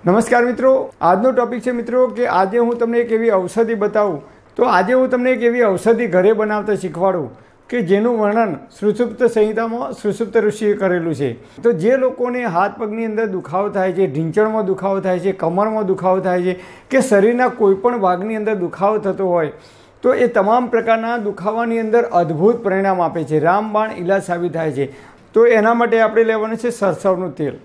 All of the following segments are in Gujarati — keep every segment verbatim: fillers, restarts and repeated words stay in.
નમસ્કાર મિત્રો, આજનો ટોપિક છે મિત્રો કે આજે હું તમને એક એવી ઔષધિ બતાવું. તો આજે હું તમને એક એવી ઔષધિ ઘરે બનાવતા શીખવાડું કે જેનું વર્ણન સુષુપ્ત સંહિતામાં સુષુપ્ત ઋષિએ કરેલું છે. તો જે લોકોને હાથ પગની અંદર દુખાવો થાય છે, ઢીંચણમાં દુખાવો થાય છે, કમરમાં દુખાવો થાય છે કે શરીરના કોઈપણ ભાગની અંદર દુખાવો થતો હોય તો એ તમામ પ્રકારના દુખાવાની અંદર અદ્ભુત પરિણામ આપે છે, રામબાણ ઇલાજ સાબિત થાય છે. તો એના માટે આપણે લેવાનું છે સરસવનું તેલ.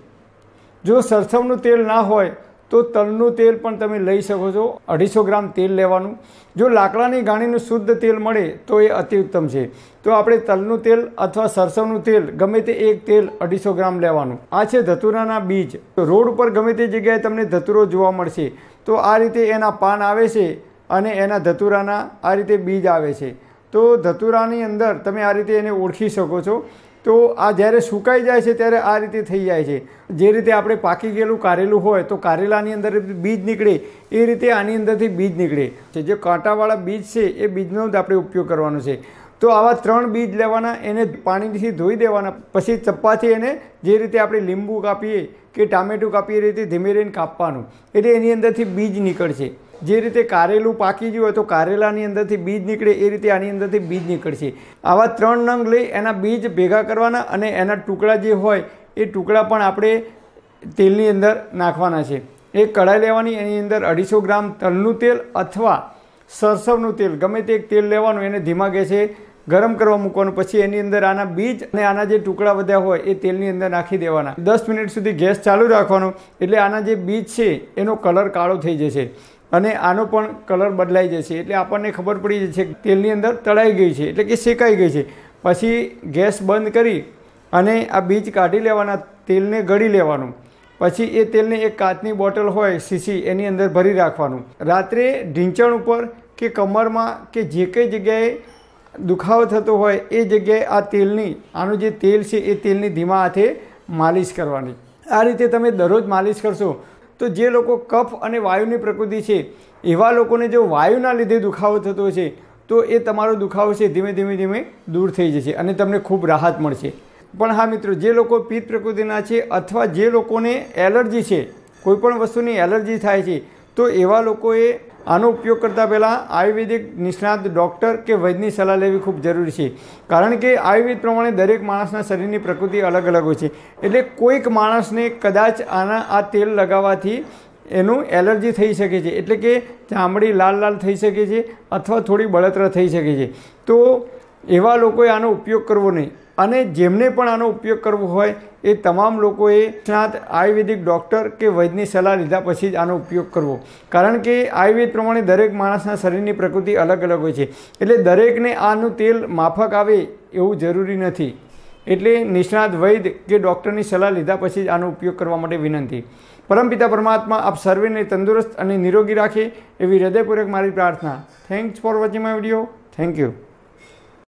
જો સરસવનું તેલ ના હોય તો તલનું તેલ પણ તમે લઈ શકો છો. અઢીસો ગ્રામ તેલ લેવાનું. જો લાકડાની ગાણીનું શુદ્ધ તેલ મળે તો એ અતિ ઉત્તમ છે. તો આપણે તલનું તેલ અથવા સરસવનું તેલ ગમે તે એક તેલ અઢીસો ગ્રામ લેવાનું. આ છે ધતુરાના બીજ. તો રોડ ઉપર ગમે તે જગ્યાએ તમને ધતુરો જોવા મળશે. તો આ રીતે એના પાન આવે છે અને એના ધતુરાના આ રીતે બીજ આવે છે. તો ધતુરાની અંદર તમે આ રીતે એને ઓળખી શકો છો. તો આ જ્યારે સુકાઈ જાય છે ત્યારે આ રીતે થઈ જાય છે. જે રીતે આપણે પાકી ગયેલું કારેલું હોય તો કારેલાની અંદર બીજ નીકળે એ રીતે આની અંદરથી બીજ નીકળે છે. જે કાંટાવાળા બીજ છે એ બીજનો જ આપણે ઉપયોગ કરવાનો છે. તો આવા ત્રણ બીજ લેવાના, એને પાણીથી ધોઈ દેવાના, પછી ચપ્પાથી એને જે રીતે આપણે લીંબુ કાપીએ કે ટામેટું કાપીએ એ રીતે ધીમે રહીને કાપવાનું, એટલે એની અંદરથી બીજ નીકળશે. જે રીતે કારેલું પાકી ગયું હોય તો કારેલાની અંદરથી બીજ નીકળે એ રીતે આની અંદરથી બીજ નીકળશે. આવા ત્રણ નંગ લઈ એના બીજ ભેગા કરવાના અને એના ટુકડા જે હોય એ ટુકડા પણ આપણે તેલની અંદર નાખવાના છે. એક કઢાઈ લેવાની, એની અંદર અઢીસો ગ્રામ તલનું તેલ અથવા સરસવનું તેલ ગમે તે એક તેલ લેવાનું, એને ધીમા ગેસે ગરમ કરવા મૂકવાનું. પછી એની અંદર આના બીજ અને આના જે ટુકડા વધ્યા હોય એ તેલની અંદર નાખી દેવાના. દસ મિનિટ સુધી ગેસ ચાલુ રાખવાનો, એટલે આના જે બીજ છે એનો કલર કાળો થઈ જશે અને આનો પણ કલર બદલાઈ જશે. એટલે આપણને ખબર પડી જશે કે તેલની અંદર તળાઈ ગઈ છે, એટલે કે શેકાઈ ગઈ છે. પછી ગેસ બંધ કરી અને આ બીજ કાઢી લેવાના, તેલને ગળી લેવાનું. પછી એ તેલને એક કાચની બોટલ હોય સીસી એની અંદર ભરી રાખવાનું. રાત્રે ઢીંચણ ઉપર કે કમરમાં કે જે કઈ જગ્યાએ દુખાવો થતો હોય એ જગ્યાએ આ તેલની આનું જે તેલ છે એ તેલની ધીમા હાથે માલિશ કરવાની. આ રીતે તમે દરરોજ માલિશ કરશો તો જે લોકો કફ અને વાયુની પ્રકૃતિ છે એવા લોકોને જો વાયુના લીધે દુખાવો થતો છે તો એ તમારો દુખાવો છે ધીમે ધીમે ધીમે દૂર થઈ જશે અને તમને ખૂબ રાહત મળશે. પણ હા મિત્રો, જે લોકો પિત્ત પ્રકૃતિના છે અથવા જે લોકોને એલર્જી છે, કોઈપણ વસ્તુની એલર્જી થાય છે, તો એવા લોકોએ આનો ઉપયોગ કરતાં પહેલાં આયુર્વેદિક નિષ્ણાત ડૉક્ટર કે વૈદ્યની સલાહ લેવી ખૂબ જરૂરી છે. કારણ કે આયુર્વેદ પ્રમાણે દરેક માણસના શરીરની પ્રકૃતિ અલગ અલગ હોય છે. એટલે કોઈક માણસને કદાચ આના આ તેલ લગાવવાથી એનું એલર્જી થઈ શકે છે, એટલે કે ચામડી લાલ લાલ થઈ શકે છે અથવા થોડી બળતરા થઈ શકે છે. તો એવા લોકોએ આનો ઉપયોગ કરવો નહીં. અને જેમને પણ આનો ઉપયોગ કરવો હોય એ તમામ લોકોએ નિષ્ણાત આયુર્વેદિક ડૉક્ટર કે વૈદ્યની સલાહ લીધા પછી જ આનો ઉપયોગ કરવો. કારણ કે આયુર્વેદ પ્રમાણે દરેક માણસના શરીરની પ્રકૃતિ અલગ અલગ હોય છે. એટલે દરેકને આનું તેલ માફક આવે એવું જરૂરી નથી. એટલે નિષ્ણાત વૈદ્ય કે ડૉક્ટરની સલાહ લીધા પછી જ આનો ઉપયોગ કરવા માટે વિનંતી. પરમપિતા પરમાત્મા આપ સર્વેને તંદુરસ્ત અને નિરોગી રાખે એવી હૃદયપૂર્વક મારી પ્રાર્થના. Thanks for watching my video. Thank you.